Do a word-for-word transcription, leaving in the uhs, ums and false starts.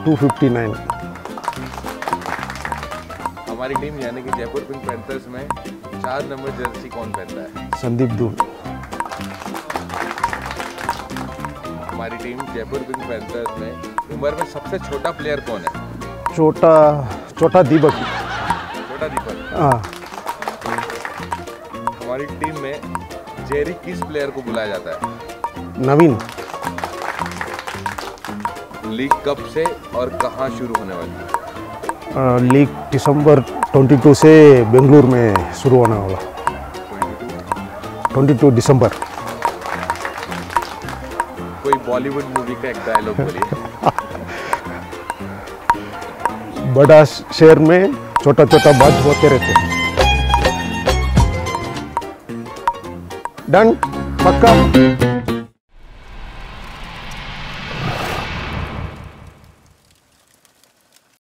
To fifty nine. हमारी team यानी कि जयपुर पिंक पैंथर्स में चार नंबर जर्सी कौन पहनता है? संदीप दूर। हमारी टीम जयपुर पिंक पैंथर्स में उम्र में सबसे छोटा प्लेयर कौन है? छोटा छोटा दीपक। छोटा दीपक। हाँ। हमारी टीम में जेरी किस प्लेयर को बुलाया जाता है? नवीन। लीग कब से और कहाँ शुरू होने वाली है? लीग दिसंबर बाईस से बेंगलुरु में शुरू होने वाला। बाईस दिसंबर। कोई बॉलीवुड मूवी का एक डायलॉग बोलिए। बड़ा शहर में छोटा छोटा बात होते रहते। डन पक्का।